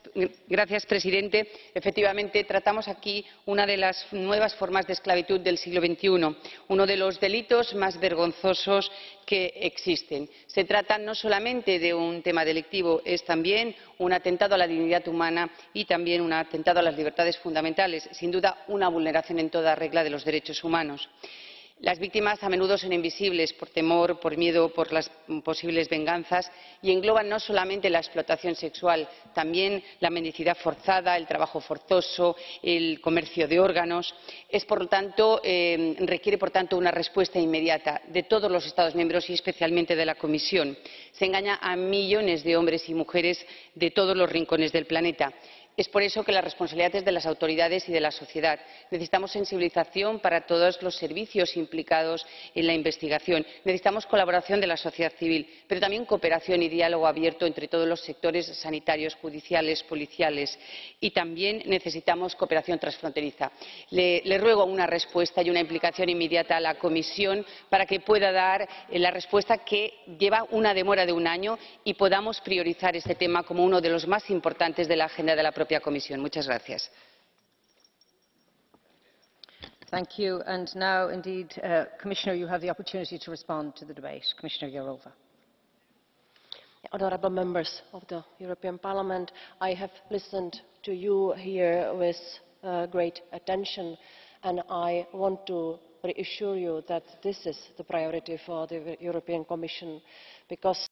Señor presidente, efectivamente tratamos aquí una de las nuevas formas de esclavitud del siglo XXI, uno de los delitos más vergonzosos que existen. Se trata no solamente de un tema delictivo, es también un atentado a la dignidad humana y también un atentado a las libertades fundamentales, sin duda una vulneración en toda regla de los derechos humanos. Las víctimas a menudo son invisibles por temor, por miedo, por las posibles venganzas y engloban no solamente la explotación sexual, también la mendicidad forzada, el trabajo forzoso, el comercio de órganos. Requiere, por tanto, una respuesta inmediata de todos los Estados miembros y especialmente de la Comisión. Se engaña a millones de hombres y mujeres de todos los rincones del planeta. Es por eso que la responsabilidad es de las autoridades y de la sociedad. Necesitamos sensibilización para todos los servicios implicados en la investigación. Necesitamos colaboración de la sociedad civil, pero también cooperación y diálogo abierto entre todos los sectores sanitarios, judiciales, policiales. Y también necesitamos cooperación transfronteriza. Le ruego una respuesta y una implicación inmediata a la Comisión para que pueda dar la respuesta que lleva una demora de un año y podamos priorizar este tema como uno de los más importantes de la agenda de la propia Comisión. Muchas gracias. Thank you. And now, indeed, Commissioner, you have the opportunity to respond to the debate. Commissioner Jourová. Honourable members of the European Parliament, I have listened to you here with great attention, and I want to reassure you that this is the priority for the European Commission, because